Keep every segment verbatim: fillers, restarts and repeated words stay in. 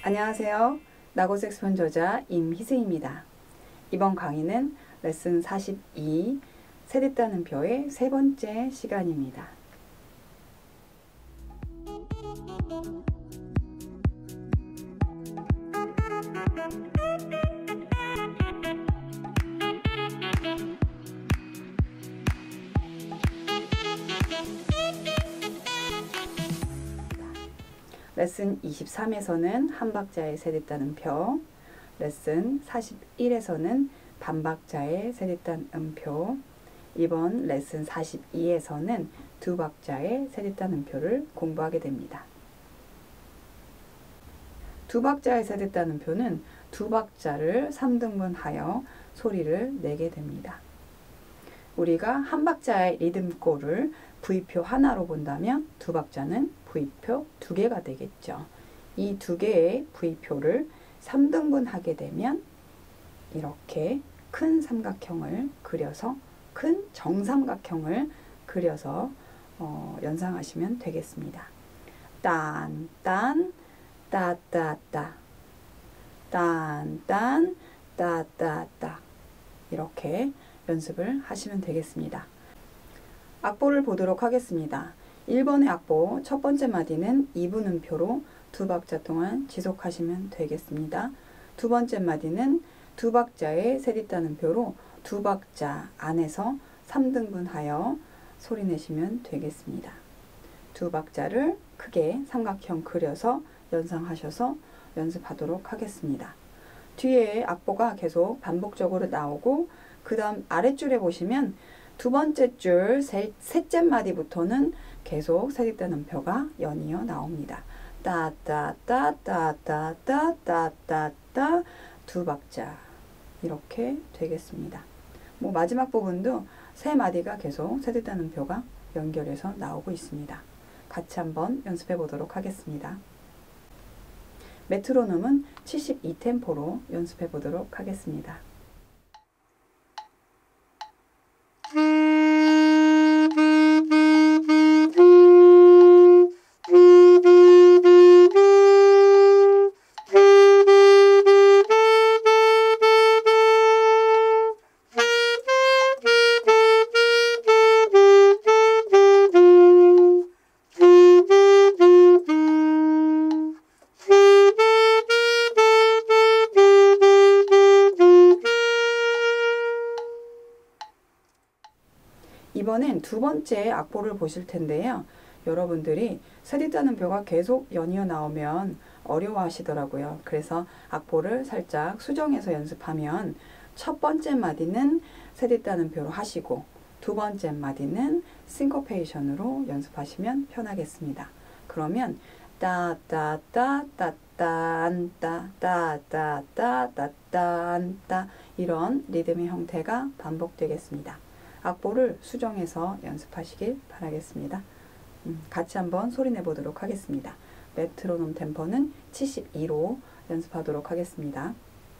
안녕하세요. 나고섹스폰 저자 임희승입니다. 이번 강의는 레슨 사십이 세대 따는표의 세 번째 시간입니다. 레슨 이십삼에서는 한 박자의 세대 따는표, 레슨 사십일에서는 반박자의 세대 따는표, 이번 레슨 사십이에서는 두 박자의 세대 따는표를 공부하게 됩니다. 두 박자의 세대 따는표는 두 박자를 삼 등분하여 소리를 내게 됩니다. 우리가 한 박자의 리듬골을 V표 하나로 본다면 두 박자는 V표 두 개가 되겠죠. 이 두 개의 V표를 삼 등분하게 되면 이렇게 큰 삼각형을 그려서 큰 정삼각형을 그려서 어, 연상하시면 되겠습니다. 딴, 딴, 따, 따, 따, 딴, 딴, 따, 따, 따 이렇게 연습을 하시면 되겠습니다. 악보를 보도록 하겠습니다. 일 번의 악보 첫 번째 마디는 이 분음표로 두 박자 동안 지속하시면 되겠습니다. 두 번째 마디는 두 박자의 세대 따는표로 두 박자 안에서 삼 등분하여 소리 내시면 되겠습니다. 두 박자를 크게 삼각형 그려서 연상하셔서 연습하도록 하겠습니다. 뒤에 악보가 계속 반복적으로 나오고 그 다음 아랫줄에 보시면 두 번째 줄 세, 셋째 마디부터는 계속 세대 따는표가 연이어 나옵니다. 따따따따따따따따따 두 박자 이렇게 되겠습니다. 뭐 마지막 부분도 세 마디가 계속 세대 따는표가 연결해서 나오고 있습니다. 같이 한번 연습해 보도록 하겠습니다. 메트로놈은 칠십이 템포로 연습해 보도록 하겠습니다. 이번엔 두 번째 악보를 보실 텐데요. 여러분들이 세대 따는표가 계속 연이어 나오면 어려워하시더라고요. 그래서 악보를 살짝 수정해서 연습하면 첫 번째 마디는 세대 따는표로 하시고 두 번째 마디는 싱코페이션으로 연습하시면 편하겠습니다. 그러면 따따따따따따따따따따따 이런 리듬의 형태가 반복되겠습니다. 악보를 수정해서 연습하시길 바라겠습니다. 음, 같이 한번 소리 내보도록 하겠습니다. 메트로놈 템포는 칠십이로 연습하도록 하겠습니다.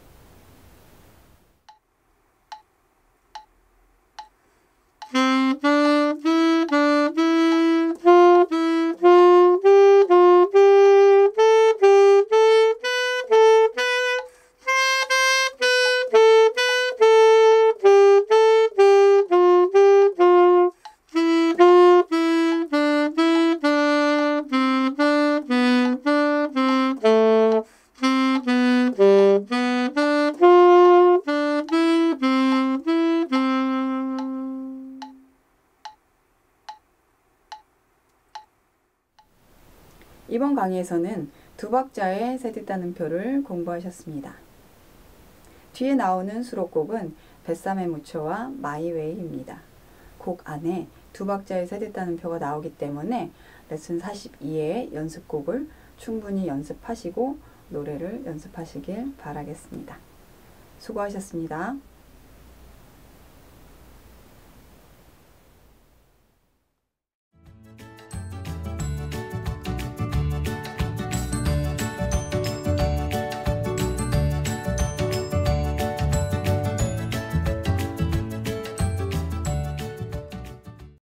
이번 강의에서는 두 박자의 세대 따는표를 공부하셨습니다. 뒤에 나오는 수록곡은 뱃삼의 무초와 마이웨이입니다. 곡 안에 두 박자의 세대 따는표가 나오기 때문에 레슨 사십이의 연습곡을 충분히 연습하시고 노래를 연습하시길 바라겠습니다. 수고하셨습니다.